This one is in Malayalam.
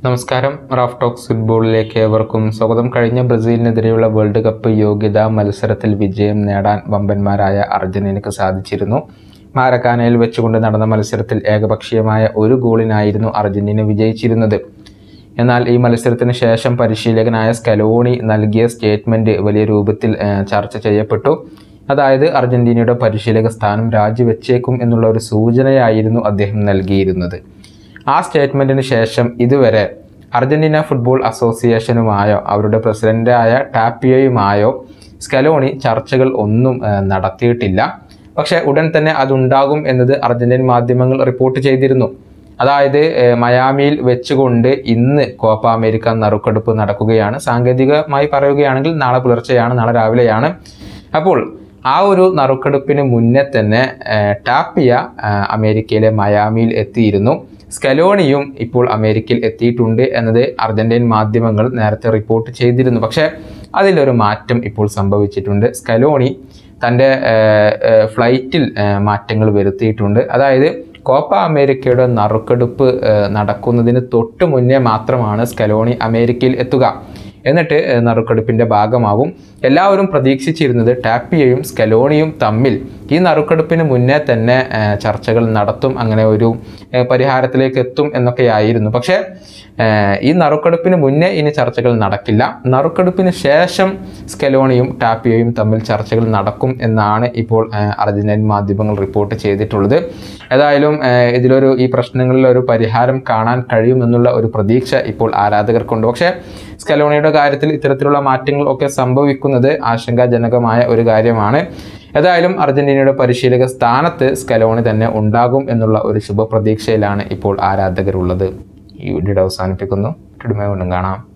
നമസ്കാരം. റാഫ് ടോക്സ് ഫുട്ബോളിലേക്ക് ഏവർക്കും സ്വാഗതം. കഴിഞ്ഞ ബ്രസീലിനെതിരെയുള്ള വേൾഡ് കപ്പ് യോഗ്യതാ മത്സരത്തിൽ വിജയം നേടാൻ വമ്പന്മാരായ അർജന്റീനയ്ക്ക് സാധിച്ചിരുന്നു. മാരക്കാനയിൽ വെച്ചുകൊണ്ട് നടന്ന മത്സരത്തിൽ ഏകപക്ഷീയമായ ഒരു ഗോളിനായിരുന്നു അർജന്റീന വിജയിച്ചിരുന്നത്. എന്നാൽ ഈ മത്സരത്തിന് ശേഷം പരിശീലകനായ സ്കലോണി നൽകിയ സ്റ്റേറ്റ്മെൻറ്റ് വലിയ രൂപത്തിൽ ചർച്ച ചെയ്യപ്പെട്ടു. അതായത് അർജന്റീനയുടെ പരിശീലക സ്ഥാനം രാജിവെച്ചേക്കും എന്നുള്ള ഒരു സൂചനയായിരുന്നു അദ്ദേഹം നൽകിയിരുന്നത്. ആ സ്റ്റേറ്റ്മെൻറ്റിന് ശേഷം ഇതുവരെ അർജന്റീന ഫുട്ബോൾ അസോസിയേഷനുമായോ അവരുടെ പ്രസിഡൻ്റായ ടാപ്പിയോയുമായോ സ്കലോണി ചർച്ചകൾ ഒന്നും നടത്തിയിട്ടില്ല. പക്ഷേ ഉടൻ തന്നെ അതുണ്ടാകും എന്നത് അർജന്റീൻ മാധ്യമങ്ങൾ റിപ്പോർട്ട് ചെയ്തിരുന്നു. അതായത് മയാമിയിൽ വെച്ചുകൊണ്ട് ഇന്ന് കോപ്പ അമേരിക്ക നറുക്കെടുപ്പ് നടക്കുകയാണ്. സാങ്കേതികമായി പറയുകയാണെങ്കിൽ നാളെ പുലർച്ചെയാണ്, നാളെ രാവിലെയാണ്. അപ്പോൾ ആ ഒരു നറുക്കെടുപ്പിന് മുന്നേ തന്നെ ടാപ്പിയ അമേരിക്കയിലെ മയാമിയിൽ എത്തിയിരുന്നു. സ്കലോണിയും ഇപ്പോൾ അമേരിക്കയിൽ എത്തിയിട്ടുണ്ട് എന്നത് അർജന്റീൻ മാധ്യമങ്ങൾ നേരത്തെ റിപ്പോർട്ട് ചെയ്തിരുന്നു. പക്ഷേ അതിലൊരു മാറ്റം ഇപ്പോൾ സംഭവിച്ചിട്ടുണ്ട്. സ്കലോണി തൻ്റെ ഫ്ലൈറ്റിൽ മാറ്റങ്ങൾ വരുത്തിയിട്ടുണ്ട്. അതായത് കോപ്പ അമേരിക്കയുടെ നറുക്കെടുപ്പ് നടക്കുന്നതിന് തൊട്ട് മുന്നേ മാത്രമാണ് സ്കലോണി അമേരിക്കയിൽ എത്തുക. എന്നിട്ട് നറുക്കെടുപ്പിൻ്റെ ഭാഗമാവും. എല്ലാവരും പ്രതീക്ഷിച്ചിരുന്നത് ടാപ്പിയയും സ്കലോണിയും തമ്മിൽ ഈ നറുക്കെടുപ്പിന് മുന്നേ തന്നെ ചർച്ചകൾ നടത്തും, അങ്ങനെ ഒരു പരിഹാരത്തിലേക്ക് എത്തും എന്നൊക്കെയായിരുന്നു. പക്ഷേ ഈ നറുക്കെടുപ്പിന് മുന്നേ ഇനി ചർച്ചകൾ നടക്കില്ല. നറുക്കെടുപ്പിന് ശേഷം സ്കലോണിയും ടാപ്പിയയും തമ്മിൽ ചർച്ചകൾ നടക്കും എന്നാണ് ഇപ്പോൾ അർജന്റീൻ മാധ്യമങ്ങൾ റിപ്പോർട്ട് ചെയ്തിട്ടുള്ളത്. ഏതായാലും ഈ പ്രശ്നങ്ങളിലൊരു പരിഹാരം കാണാൻ കഴിയുമെന്നുള്ള ഒരു പ്രതീക്ഷ ഇപ്പോൾ ആരാധകർക്കുണ്ട്. പക്ഷേ സ്കലോണിയുടെ കാര്യത്തിൽ ഇത്തരത്തിലുള്ള മാറ്റങ്ങൾ ഒക്കെ സംഭവിക്കുന്നത് ആശങ്കാജനകമായ ഒരു കാര്യമാണ്. ഏതായാലും അർജന്റീനയുടെ പരിശീലക സ്ഥാനത്ത് സ്കലോണി തന്നെ ഉണ്ടാകും എന്നുള്ള ഒരു ശുഭപ്രതീക്ഷയിലാണ് ഇപ്പോൾ ആരാധകരുള്ളത്. ഈ വീഡിയോ അവസാനിപ്പിക്കുന്നു. വീണ്ടും കാണാം.